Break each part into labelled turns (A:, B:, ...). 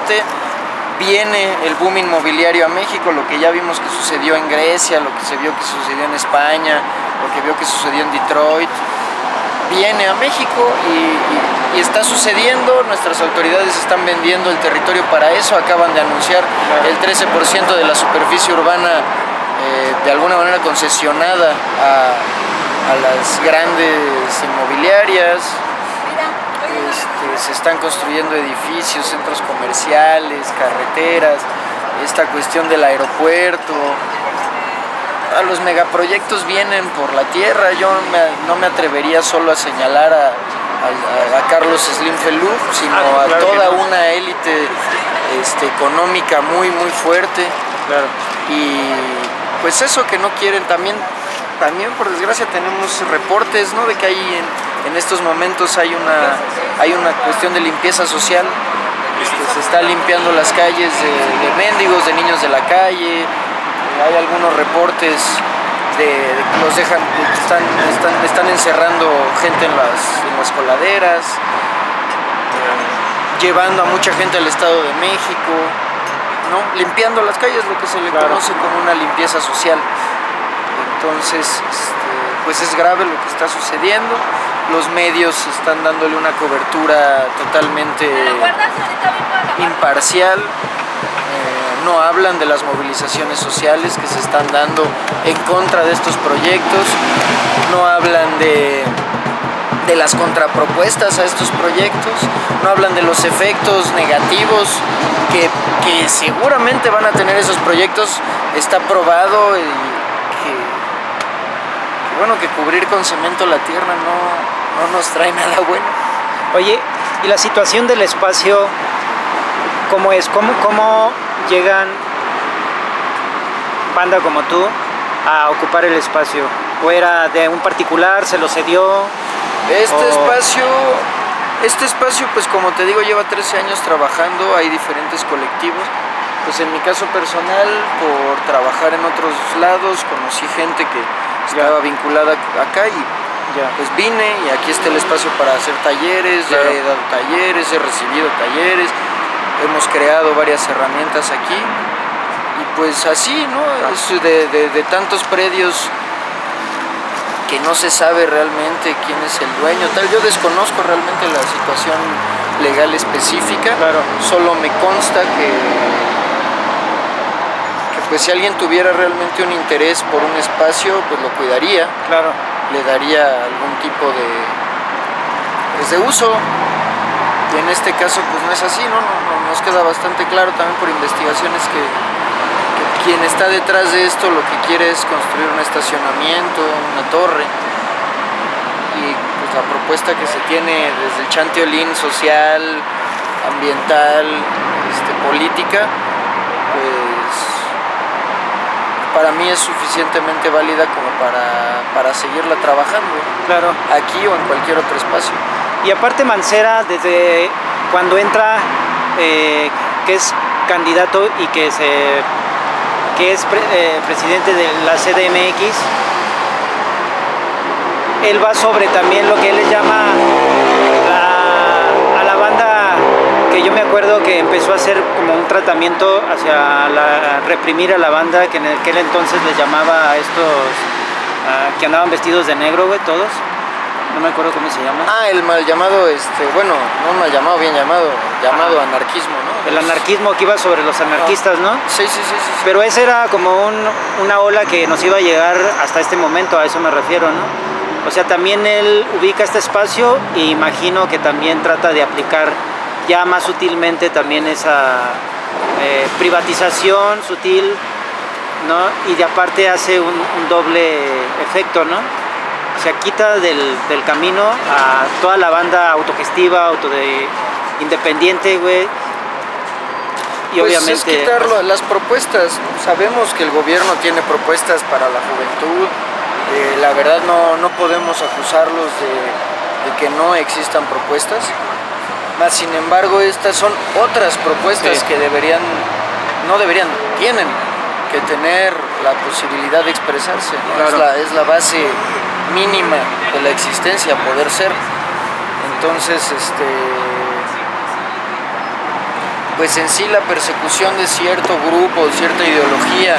A: parte viene el boom inmobiliario a México, lo que ya vimos que sucedió en Grecia, lo que se vio que sucedió en España, lo que vio que sucedió en Detroit, viene a México y está sucediendo. Nuestras autoridades están vendiendo el territorio para eso, acaban de anunciar el 13% de la superficie urbana de alguna manera concesionada a las grandes inmobiliarias. Se están construyendo edificios, centros comerciales, carreteras, esta cuestión del aeropuerto. Los megaproyectos vienen por la tierra. Yo no me atrevería solo a señalar a Carlos Slim Fellouf, sino a toda una élite económica muy fuerte.
B: Claro.
A: Y pues eso que no quieren. También por desgracia tenemos reportes, ¿no?, de que hay en estos momentos hay una cuestión de limpieza social. Se está limpiando las calles de mendigos, de niños de la calle. Hay algunos reportes de que los dejan, están encerrando gente en las coladeras, llevando a mucha gente al Estado de México, ¿no?, limpiando las calles, lo que se le conoce como una limpieza social. Entonces, pues es grave lo que está sucediendo. Los medios están dándole una cobertura totalmente imparcial. No hablan de las movilizaciones sociales que se están dando en contra de estos proyectos. No hablan de las contrapropuestas a estos proyectos. No hablan de los efectos negativos que seguramente van a tener esos proyectos. Está probado que cubrir con cemento la tierra no nos trae nada bueno.
B: Oye, ¿y la situación del espacio cómo es? ¿Cómo llegan banda como tú a ocupar el espacio? ¿O era de un particular, se lo cedió?
A: Este espacio, pues como te digo, lleva 13 años trabajando. Hay diferentes colectivos. Pues en mi caso personal, por trabajar en otros lados, conocí gente que estaba vinculada acá y pues vine, y aquí está el espacio para hacer talleres. Ya he dado talleres, he recibido talleres, hemos creado varias herramientas aquí, y pues así, ¿no? Es de tantos predios que no se sabe realmente quién es el dueño, tal. Yo desconozco realmente la situación legal específica. Solo me consta que pues si alguien tuviera realmente un interés por un espacio, pues lo cuidaría, le daría algún tipo de uso, y en este caso pues no es así, ¿no? Nos queda bastante claro también por investigaciones que quien está detrás de esto lo que quiere es construir un estacionamiento, una torre, y pues la propuesta que se tiene desde el chanteolín social, ambiental, política, pues para mí es suficientemente válida como para seguirla trabajando, aquí o en cualquier otro espacio.
B: Y aparte Mancera, desde cuando entra, que es candidato y que es presidente de la CDMX, él va sobre también lo que él le llama a la banda, que yo me acuerdo que empezó a hacer como un tratamiento hacia reprimir a la banda, que en aquel entonces les llamaba a estos que andaban vestidos de negro, güey, todos. No me acuerdo cómo se llama.
A: El mal llamado, bueno, no mal llamado, bien llamado anarquismo, ¿no?
B: El anarquismo que iba sobre los anarquistas, ¿no?
A: Sí.
B: Pero ese era como una ola que nos iba a llegar hasta este momento, a eso me refiero, ¿no? O sea, también él ubica este espacio e imagino que también trata de aplicar ya más sutilmente también esa privatización sutil, ¿no? Y de aparte hace un doble efecto, ¿no? O sea, quita del camino a toda la banda autogestiva, independiente, güey. Y
A: pues
B: obviamente
A: es quitarlo, las propuestas. Sabemos que el gobierno tiene propuestas para la juventud. La verdad no podemos acusarlos de que no existan propuestas. Más sin embargo, estas son otras propuestas que tienen que tener la posibilidad de expresarse, ¿no? Es la base mínima de la existencia, poder ser. Entonces, pues en sí la persecución de cierto grupo, de cierta ideología,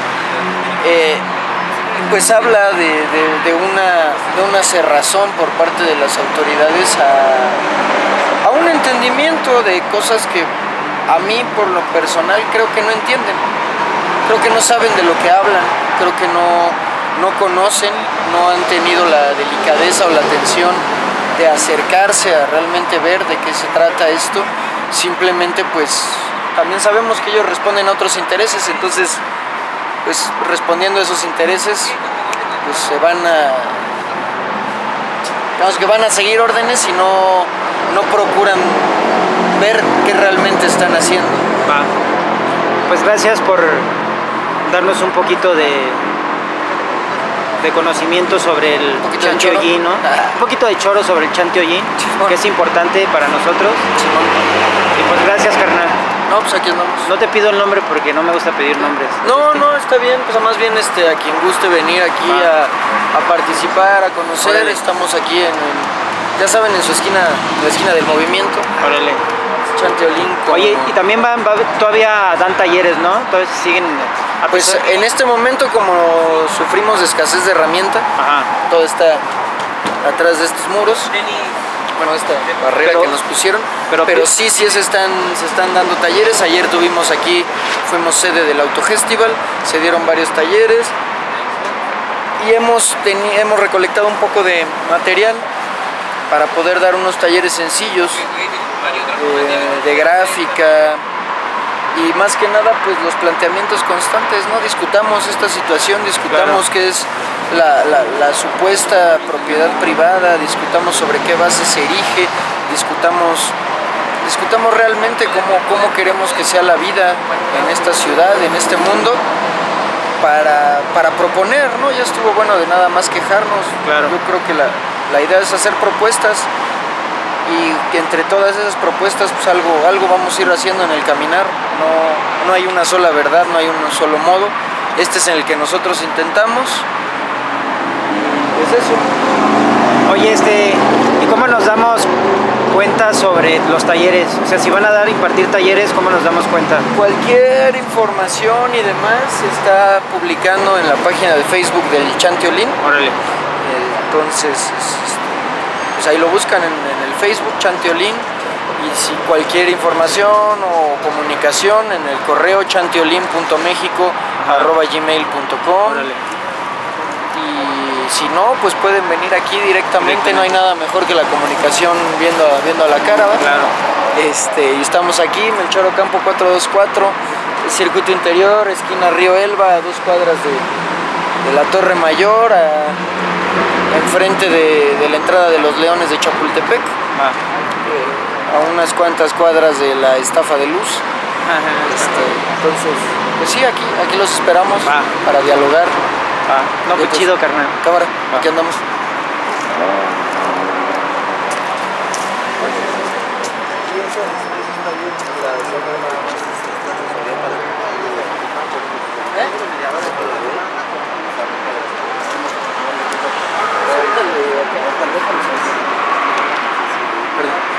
A: pues habla de una cerrazón por parte de las autoridades a un entendimiento de cosas que a mí por lo personal creo que no entienden, creo que no saben de lo que hablan, creo que no conocen, no han tenido la delicadeza o la atención de acercarse a realmente ver de qué se trata esto. Simplemente pues también sabemos que ellos responden a otros intereses, entonces pues respondiendo a esos intereses pues se van a, digamos que van a seguir órdenes y no procuran ver qué realmente están haciendo.
B: Pues gracias por darnos un poquito de conocimiento sobre el Chanteollín, ¿no? Un poquito de choro sobre el Chanteollín, que es importante para nosotros. Y pues gracias, carnal.
A: No, pues aquí andamos.
B: No te pido el nombre porque no me gusta pedir nombres.
A: No, está bien, pues más bien a quien guste venir aquí a participar, a conocer. Órale. Estamos aquí ya saben, en su esquina, en la esquina del movimiento.
B: Órale.
A: Chanteollín.
B: Oye, y también todavía dan talleres, ¿no? Todavía siguen.
A: Pues en este momento, como sufrimos de escasez de herramienta, todo está atrás de estos muros. Bueno, esta barrera que nos pusieron, pero sí se están dando talleres. Ayer tuvimos aquí, fuimos sede del Autofestival, se dieron varios talleres y hemos recolectado un poco de material para poder dar unos talleres sencillos de gráfica y más que nada pues los planteamientos constantes, ¿no? Discutamos esta situación, discutamos qué es la supuesta propiedad privada, discutamos sobre qué base se erige, discutamos realmente cómo queremos que sea la vida en esta ciudad, en este mundo, para proponer, ¿no? Ya estuvo bueno de nada más quejarnos.
B: Claro.
A: Yo creo que la idea es hacer propuestas y que entre todas esas propuestas pues algo vamos a ir haciendo en el caminar. No hay una sola verdad, no hay un solo modo. Este es el que nosotros intentamos. Es eso.
B: Oye, ¿y cómo nos damos cuenta sobre los talleres? O sea, si van a impartir talleres, ¿cómo nos damos cuenta?
A: Cualquier información y demás se está publicando en la página de Facebook del Chanteollín.
B: Órale.
A: Entonces, pues ahí lo buscan en el Facebook, Chanteollín. Y si cualquier información o comunicación en el correo chanteollin.mexico@gmail.com. Y si no, pues pueden venir aquí directamente, no hay nada mejor que la comunicación viendo a la cara, ¿va?
B: Claro.
A: Y estamos aquí, Melchor Ocampo 424, el circuito interior, esquina Río Elba, a 2 cuadras de la Torre Mayor, enfrente de la entrada de los Leones de Chapultepec, a unas cuantas cuadras de la Estafa de Luz. Entonces, pues sí, aquí los esperamos para dialogar.
B: No, pues chido, carnal.
A: Cámara, aquí andamos. Perdón.